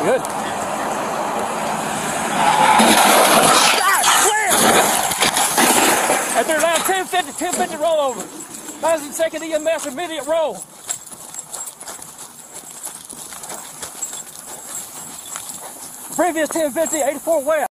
Good. And they're now 1050 rollover. 1,000-second EMS immediate roll. Previous 1050, 84 west.